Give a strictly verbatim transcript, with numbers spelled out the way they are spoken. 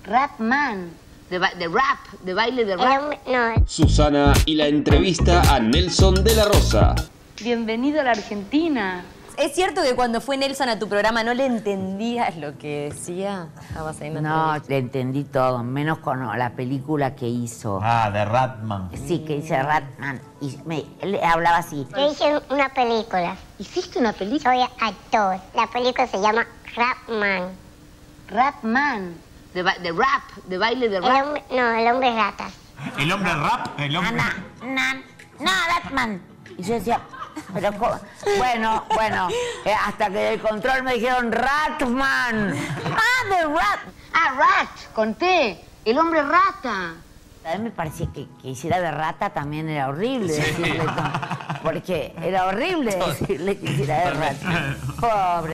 Ratman. De, de rap, de baile de rap. No. Susana y la entrevista a Nelson de la Rosa. Bienvenido a la Argentina. ¿Es cierto que cuando fue Nelson a tu programa no le entendías lo que decía? Estabas ahí en la No, entrevista. le entendí todo, menos con la película que hizo. Ah, de Ratman. Sí, que dice Ratman. Y me, él hablaba así. Yo hice una película. ¿Hiciste una película? Soy actor. La película se llama Ratman. Ratman. De, ba de rap, de baile de El rap. hombre, no, el hombre ratas. ¿El hombre rap? El hombre... Ana, nan, no, Ratman. Y yo decía, pero ¿cómo? Bueno, bueno, eh, hasta que del control me dijeron Ratman. Ah, de Rat. Ah, Rat, conté. El hombre rata. A mí me parecía que, que hiciera de rata también era horrible decirle, porque era horrible decirle que hiciera de rata. Pobre.